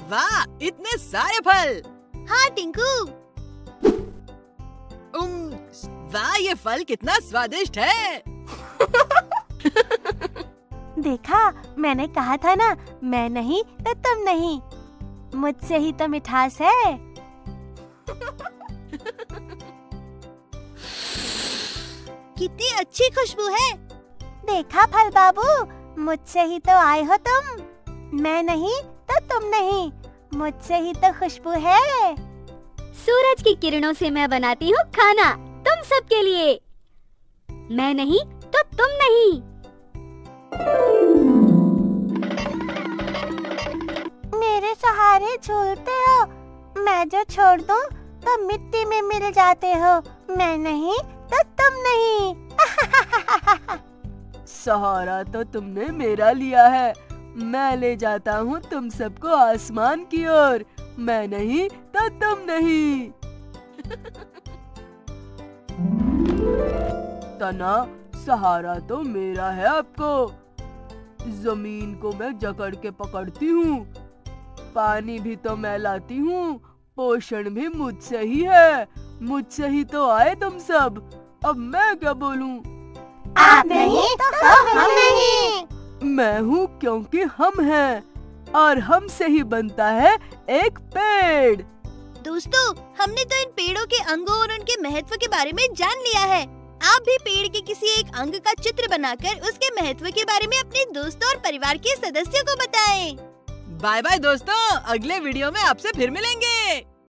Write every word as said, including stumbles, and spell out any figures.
वाह, इतने सारे फल। हाँ टिंकू। उम, वाह, ये फल कितना स्वादिष्ट है। देखा, मैंने कहा था ना, मैं नहीं तो तुम नहीं। मुझसे ही तो मिठास है। कितनी अच्छी खुशबू है। देखा फल बाबू, मुझसे ही तो आए हो तुम। मैं नहीं तो तुम नहीं, मुझसे ही तो खुशबू है। सूरज की किरणों से मैं बनाती हूँ खाना तुम सबके लिए। मैं नहीं तो तुम नहीं। मेरे सहारे झूलते हो, मैं जो छोड़ दूं तो मिट्टी में मिल जाते हो। मैं नहीं तो तुम नहीं। सहारा तो तुमने मेरा लिया है, मैं ले जाता हूँ तुम सबको आसमान की ओर। मैं नहीं तो तुम नहीं। तना, सहारा तो मेरा है आपको। जमीन को मैं जकड़ के पकड़ती हूँ, पानी भी तो मैं लाती हूँ, पोषण भी मुझसे ही है। मुझसे ही तो आए तुम सब, अब मैं क्या बोलूं? आप नहीं तो हम नहीं। मैं हूँ क्योंकि हम हैं, और हमसे ही बनता है एक पेड़। दोस्तों, हमने तो इन पेड़ों के अंगों और उनके महत्व के बारे में जान लिया है। आप भी पेड़ के किसी एक अंग का चित्र बनाकर उसके महत्व के बारे में अपने दोस्तों और परिवार के सदस्यों को बताएं। बाय बाय दोस्तों, अगले वीडियो में आपसे फिर मिलेंगे।